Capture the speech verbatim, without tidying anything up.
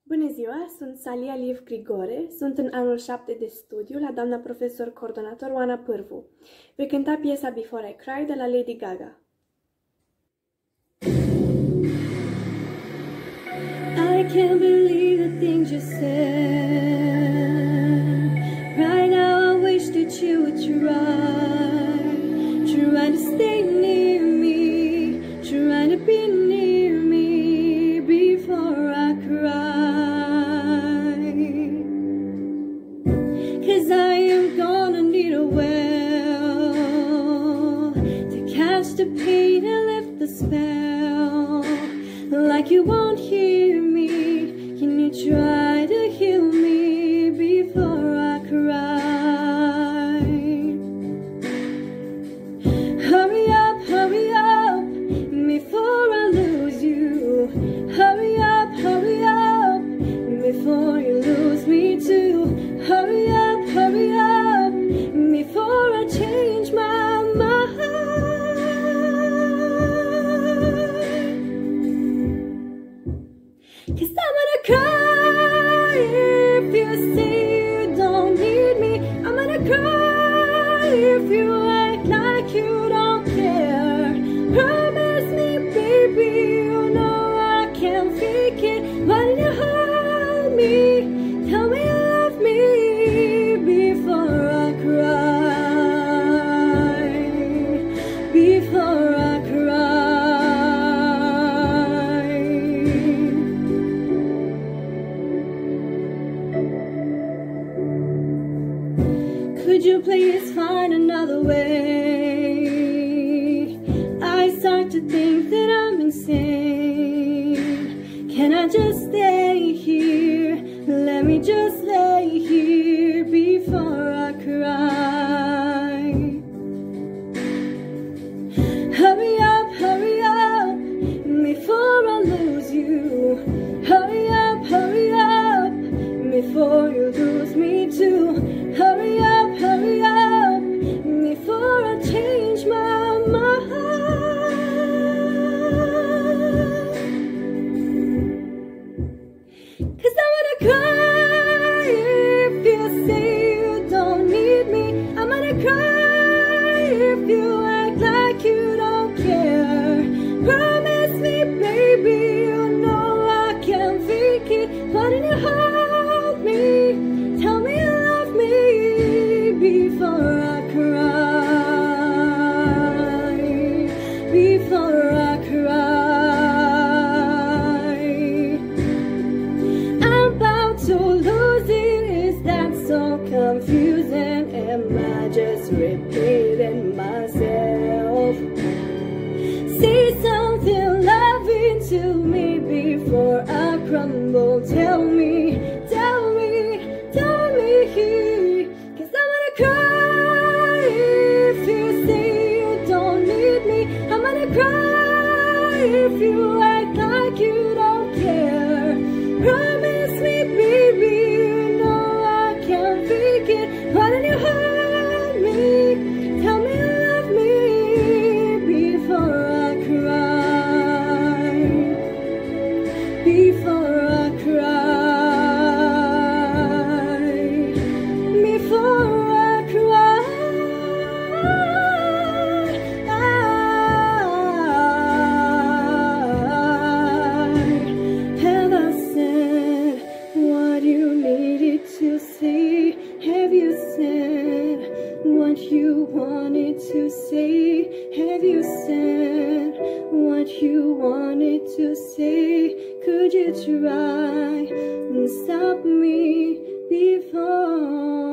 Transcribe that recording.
Bună ziua, sunt Salia Liv Grigore, sunt în anul șapte de studiu la doamna profesor coordonator Oana Pârvu. Voi cânta piesa Before I Cry de la Lady Gaga. I can't believe the things you said. Right now I wish that you would try, try to stay near me, try to be near me before I cry. 'Cause I am gonna need a well to catch the pain and lift the spell. Like you won't hear me, can you try to heal me before I cry? Hurry up, hurry up, before I lose you. Hurry up, hurry up, before you lose me too. Hurry up, hurry up, before I change my mind. 'Cause I'm gonna cry if you say you don't need me. I'm gonna cry if you act like you don't care. Promise me, baby, you know I can't fake it. Why didn't you hold me? Tell me you love me before I cry. Before I cry. Could you please find another way? I start to think that I'm insane. Can I just stay here? Let me just lay here before I cry. Hurry up, hurry up, before I lose you. Hurry up, hurry up, before you lose me too. Hurry up, hurry up, before I change my mind. 'Cause I'm gonna cry if you say you don't need me. I'm gonna cry if you act like you don't care. Promise me, baby, you know I can't fake it. Why didn't you hold me? Tell me you love me before I cry. Before I cry. I'm about to lose it. Is that so confusing? Am I just repeating myself? Say something loving to me before I crumble. Tell me, tell me, tell me. 'Cause I'm gonna cry if you say you don't need me. I'm gonna cry if you act like you don't care. Promise me, baby, you know I can't fake it. Why don't you hold me? Tell me you love me before I cry. Before I cry. Before I cry. Have I said what you needed to say? Have you said what you wanted to say? Have you said what you wanted to say? Could you try and stop me before